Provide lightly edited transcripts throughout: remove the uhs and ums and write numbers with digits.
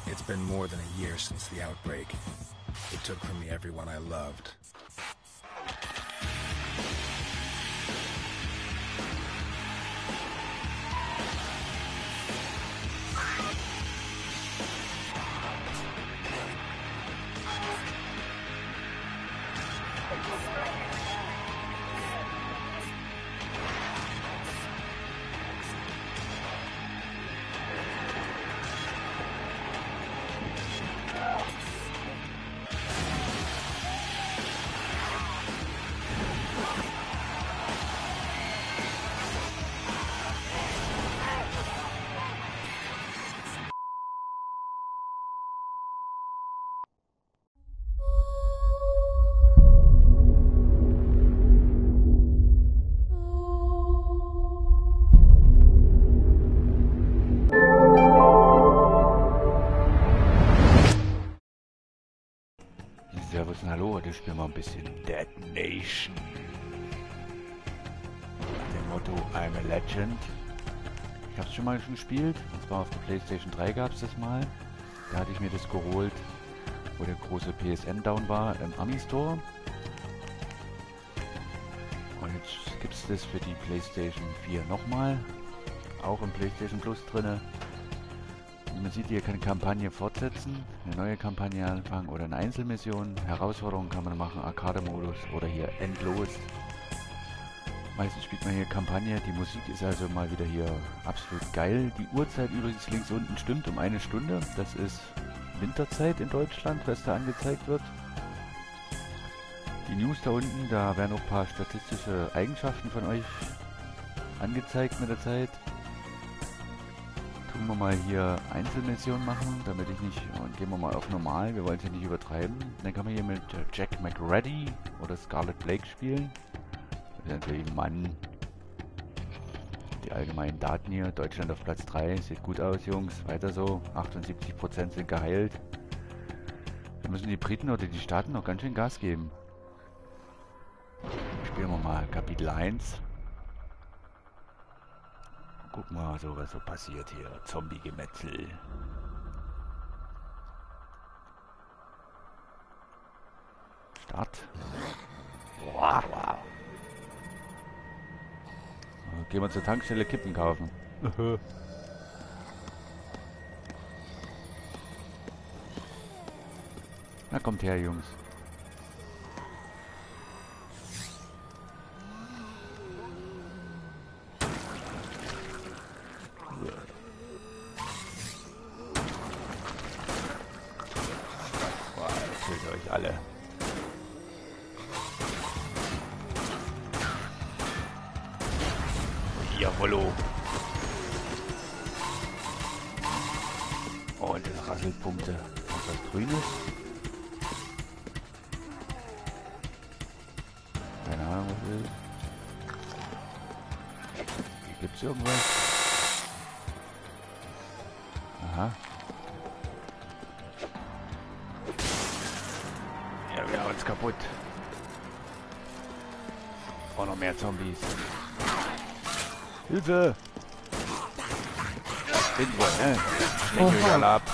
It's been more than a year since the outbreak. It took from me everyone I loved. Servus und hallo, heute spielen wir ein bisschen Dead Nation. Nach dem Motto I'm a Legend. Ich habe es schon mal gespielt, und zwar auf der PlayStation 3 gab es das mal. Da hatte ich mir das geholt, wo der große PSN down war im Ami Store. Und jetzt gibt es das für die PlayStation 4 nochmal, auch im PlayStation Plus drinne. Man sieht, hier kann eine Kampagne fortsetzen, eine neue Kampagne anfangen oder eine Einzelmission. Herausforderungen kann man machen, Arcade-Modus oder hier endlos. Meistens spielt man hier Kampagne, die Musik ist also mal wieder hier absolut geil. Die Uhrzeit übrigens links unten stimmt um 1 Stunde. Das ist Winterzeit in Deutschland, was da angezeigt wird. Die News da unten, da werden auch ein paar statistische Eigenschaften von euch angezeigt mit der Zeit. Tun wir mal hier Einzelmissionen machen, damit ich nicht, und gehen wir mal auf normal, wir wollen es ja nicht übertreiben. Dann kann man hier mit Jack McReady oder Scarlet Blake spielen. Das ist natürlich ein Mann. Die allgemeinen Daten hier, Deutschland auf Platz 3, sieht gut aus, Jungs, weiter so, 78% sind geheilt. Da müssen die Briten oder die Staaten noch ganz schön Gas geben. Spielen wir mal Kapitel 1. Guck mal, so was so passiert hier. Zombie-Gemetzel. Start. Wow, wow. Gehen wir zur Tankstelle Kippen kaufen. Na, kommt her, Jungs. Euch alle. Jawollo. Oh, und das rasselt Punkte. Und was Grünes? Keine Ahnung, was will. Hier gibt's irgendwas. Aha. Ja, wir hauen uns kaputt. Oh, noch mehr Zombies. Hilfe! Irgendwo, ne? Schlägt euch alle ab.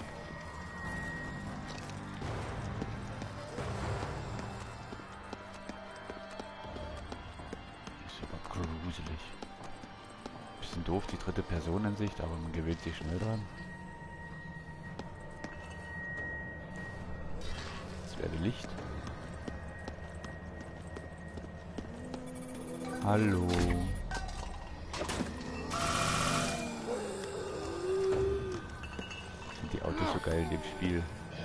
Ist aber gruselig. Bisschen doof, die dritte Personensicht, aber man gewöhnt sich schnell dran. Das wäre Licht. Hallo. Sind die Autos so geil in dem Spiel?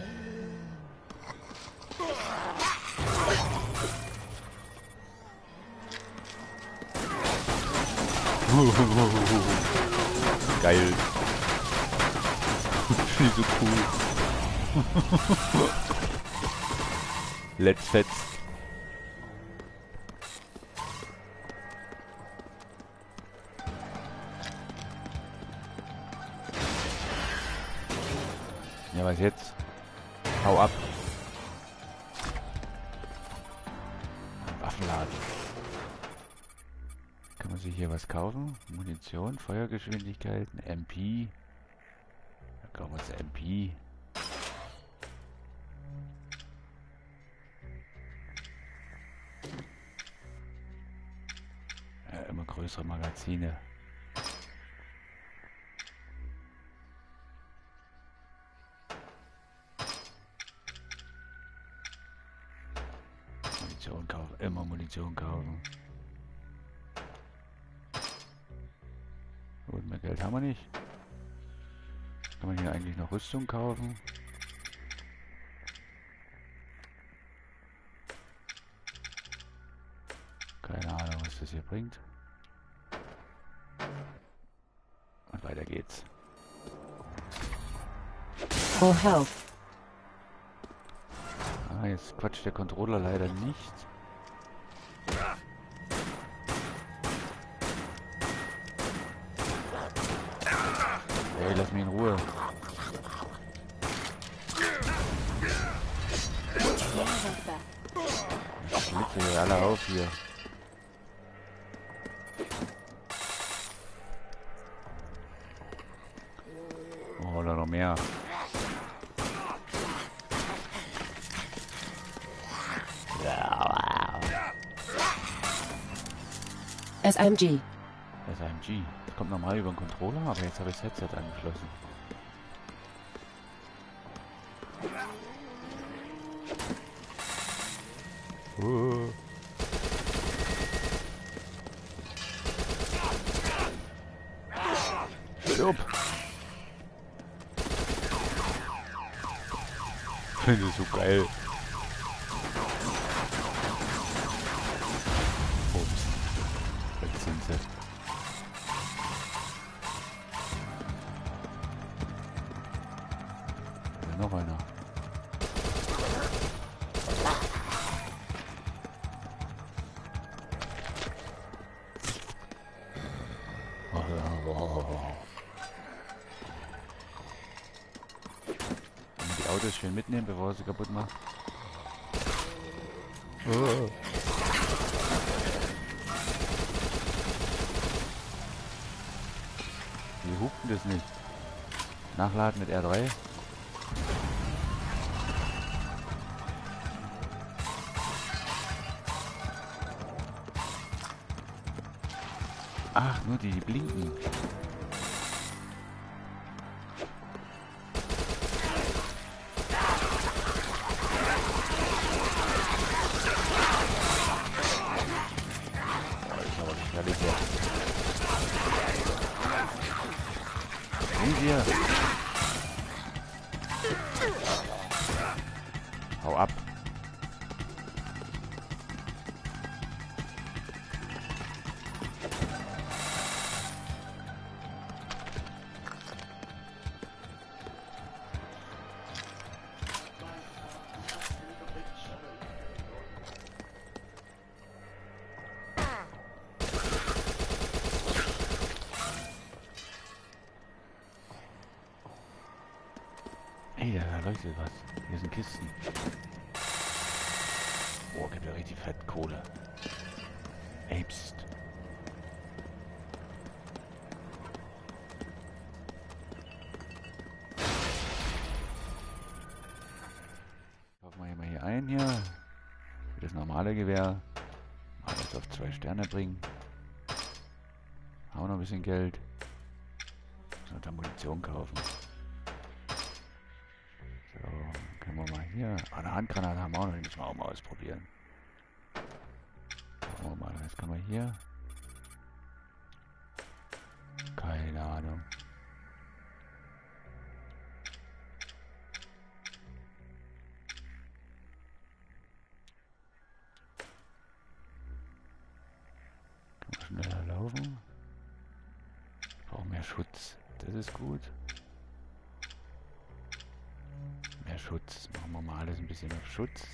Geil. Finde ich so cool. Let's fetz. Ja, was jetzt? Hau ab. Waffenladen. Kann man sich hier was kaufen? Munition, Feuergeschwindigkeit, ein MP. Kaufen wir uns MP. Ja, immer größere Magazine. Munition kaufen, immer Munition kaufen. Gut, mehr Geld haben wir nicht. Kann man hier eigentlich noch Rüstung kaufen? Keine Ahnung, was das hier bringt. Und weiter geht's. Full health. Ah, jetzt quatscht der Controller leider nicht. Hey, lass mich in Ruhe. Ich schlitze hier alle auf hier. Oh, oder noch mehr. SMG. SMG. Das kommt normal über den Controller, aber jetzt habe ich das Headset angeschlossen. Stirb! Ich finde es so geil. Ups. Jetzt sind sie. Ja, noch einer. Die Autos schön mitnehmen, bevor sie kaputt macht. Wie hupt denn das nicht? Nachladen mit R3. Ach, nur die blinken. Hier. Hau ab. Ey, da leuchtet was. Hier sind Kisten. Oh, gibt ja richtig fett Kohle. Ey, pst. Kaufen wir hier mal hier ein hier. Für das normale Gewehr. Mal das auf 2 Sterne bringen. Haben wir noch ein bisschen Geld. Und dann Munition kaufen. So, können wir mal hier. Ah, eine Handgranate haben wir auch noch, die müssen wir auch mal ausprobieren. Schauen wir mal, jetzt kann man hier. Keine Ahnung. Kann man schneller laufen. Ich brauche mehr Schutz. Das ist gut. Mehr Schutz. Machen wir mal alles ein bisschen auf Schutz.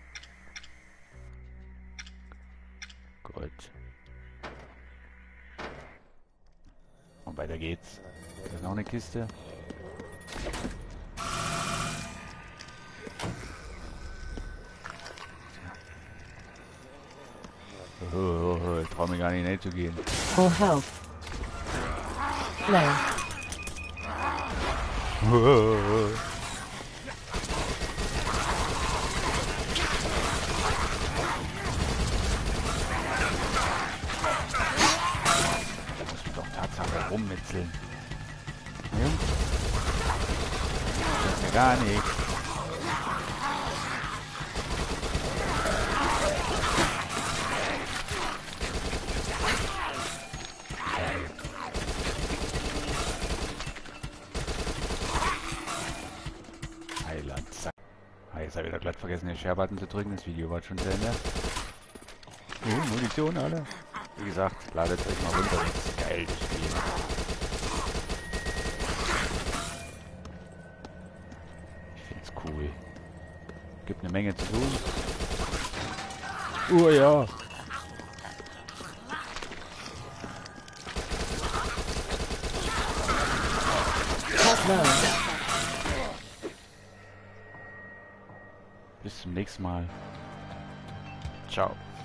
Gut. Und weiter geht's. Da ist noch eine Kiste. Oh, ich traue mir gar nicht zu gehen. Full health. Low. Musst du doch Tatsache rummetzeln. Ja? Das ist ja gar nichts. Heiland, zack. Ah, jetzt habe ich doch glatt vergessen, den Share-Button zu drücken. Das Video war schon zu Ende. Munition, alle. Wie gesagt, ladet euch mal runter. Das ist geil, das Spiel. Ich find's cool. Gibt eine Menge zu tun. Ja. Bis zum nächsten Mal. Ciao.